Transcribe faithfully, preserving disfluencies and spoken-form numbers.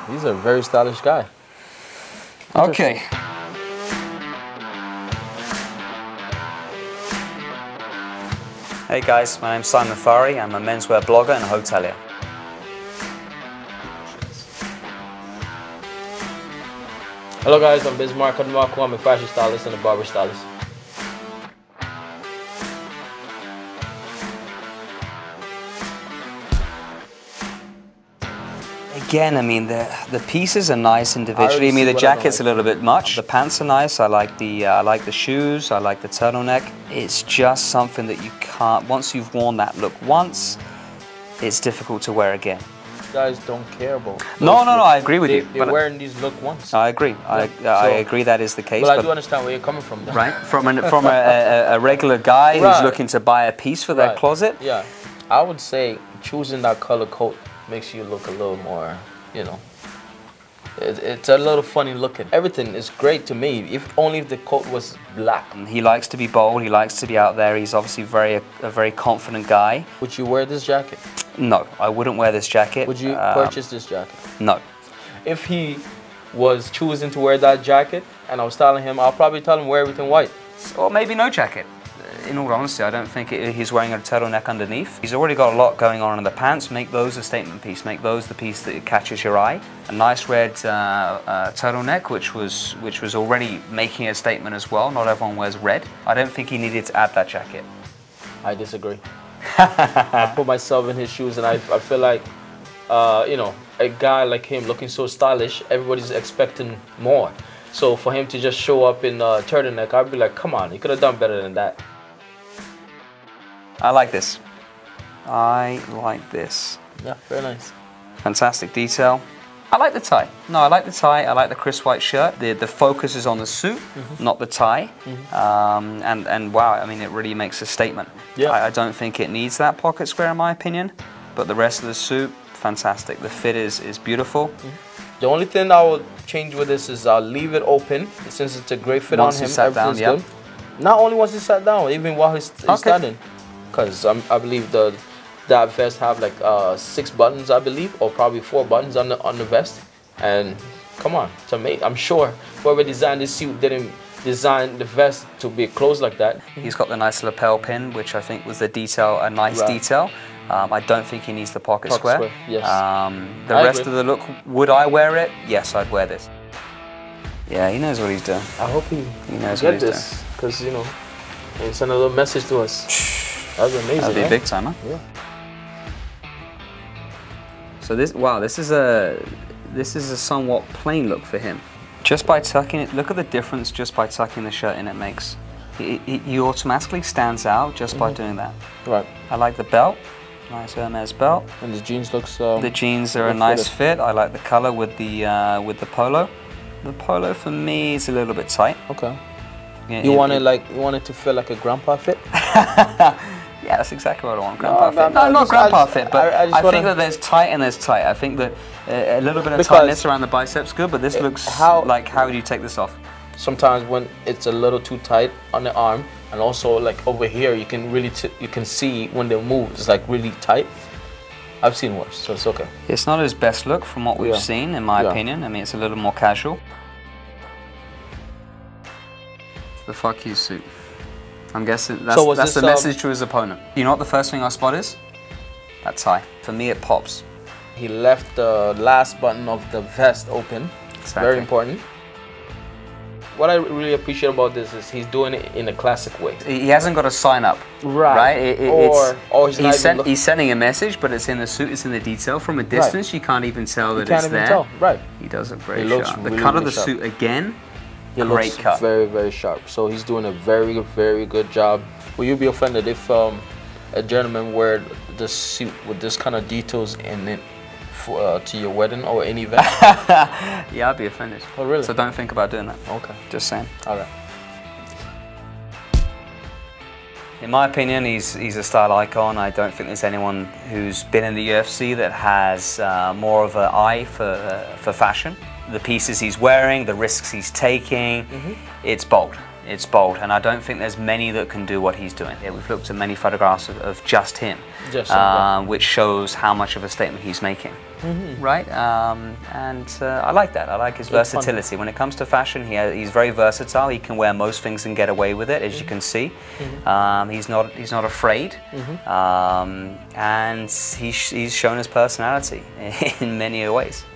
He's a very stylish guy. Okay. Hey guys, my name's Simon Fari. I'm a menswear blogger and hotelier. Hello guys, I'm Bismarck Ademarco. I'm a fashion stylist and a barber stylist. Again, I mean, the the pieces are nice individually. I, I mean, the jacket's like. a little bit much. The pants are nice. I like the uh, I like the shoes. I like the turtleneck. It's just something that you can't. Once you've worn that look once, it's difficult to wear again. Guys don't care about. No, no, no. I agree with they, you. They're wearing these look once. I agree. Yeah. I so, I agree that is the case. But I but do understand where you're coming from. Though. Right, from an, from a, a, a regular guy right. who's looking to buy a piece for their right. closet. Yeah, I would say choosing that color coat makes you look a little more, you know. It, it's a little funny looking. Everything is great to me, if only if the coat was black. He likes to be bold, he likes to be out there, he's obviously very a, a very confident guy. Would you wear this jacket? No, I wouldn't wear this jacket. Would you um, purchase this jacket? No. If he was choosing to wear that jacket and I was telling him, I'll probably tell him wear everything white. Or maybe no jacket. In all honesty, I don't think it, he's wearing a turtleneck underneath. He's already got a lot going on in the pants. Make those a statement piece. Make those the piece that catches your eye. A nice red uh, uh, turtleneck, which was which was already making a statement as well. Not everyone wears red. I don't think he needed to add that jacket. I disagree. I put myself in his shoes, and I, I feel like, uh, you know, a guy like him looking so stylish, everybody's expecting more. So for him to just show up in a turtleneck, I'd be like, come on, he could have done better than that. I like this. I like this. Yeah, very nice. Fantastic detail. I like the tie. No, I like the tie. I like the crisp white shirt. The the focus is on the suit, mm-hmm. not the tie. Mm-hmm. um, and and wow, I mean, it really makes a statement. Yeah. I, I don't think it needs that pocket square in my opinion, but the rest of the suit, fantastic. The fit is is beautiful. Mm-hmm. The only thing I will change with this is I'll leave it open since it's a great fit once on him. He's sat down, yep. good. Not only once he sat down, even while he's, he's okay. standing. Because um, I believe the that vest have like uh, six buttons, I believe, or probably four buttons on the on the vest. And come on, it's amazing. I'm sure whoever designed this suit didn't design the vest to be closed like that. He's got the nice lapel pin, which I think was the detail, a nice right. detail. Um, I don't think he needs the pocket, pocket square. square. Yes. Um, the I rest agree. of the look, would I wear it? Yes, I'd wear this. Yeah, he knows what he's doing. I hope he, he knows get what he's this, doing. because you know, he sent a little message to us. That'd be amazing. That'd be right? big time, huh? Yeah. So this, wow, this is a, this is a somewhat plain look for him. Just by tucking it, look at the difference just by tucking the shirt in it makes. He, he, he automatically stands out just mm-hmm. by doing that. Right. I like the belt, nice Hermes belt. And the jeans looks. Um, the jeans are a nice fit. I like the color with the uh, with the polo. The polo for me is a little bit tight. Okay. Yeah, you it, want it it, like you want it to feel like a grandpa fit? Yeah, that's exactly what I want. Grandpa no, fit. No, No, no, not just, grandpa just, fit, but I, I, I think that there's tight and there's tight. I think that uh, a little bit of because tightness around the biceps good, but this it, looks how, like, how do you take this off? Sometimes when it's a little too tight on the arm, and also like over here, you can really t you can see when they move. It's like really tight. I've seen worse, so it's okay. It's not his best look from what we've yeah. seen, in my yeah. opinion. I mean, it's a little more casual. The fuck you suit. I'm guessing that's, so that's this, the message um, to his opponent. You know what the first thing I spot is? That tie. For me, it pops. He left the last button of the vest open. Exactly. Very important. What I really appreciate about this is he's doing it in a classic way. He hasn't got to sign up. Right. Right? It, it, or or he's, he's, sent, he's sending a message, but it's in the suit, it's in the detail. From a distance, right. you can't even tell that you can't it's even there. Tell. Right. He does a great looks shot. Really, the cut really of the sharp. suit again. He Great looks cut. very, very sharp. So he's doing a very, very good job. Will you be offended if um, a gentleman wear the suit with this kind of details in it for, uh, to your wedding or any event? Yeah, I'd be offended. Oh, really? So don't think about doing that. Okay. Just saying. All right. In my opinion, he's, he's a style icon. I don't think there's anyone who's been in the U F C that has uh, more of an eye for, uh, for fashion. The pieces he's wearing, the risks he's taking, mm-hmm. it's bold. It's bold, and I don't think there's many that can do what he's doing. Yeah, we've looked at many photographs of, of just him, just uh, him, which shows how much of a statement he's making. Mm-hmm. Right, um, and uh, I like that. I like his it's versatility. Fun. When it comes to fashion, he has, he's very versatile. He can wear most things and get away with it, as mm-hmm. you can see. Mm-hmm. um, he's not he's not afraid, mm-hmm. um, and he's he's shown his personality in many ways.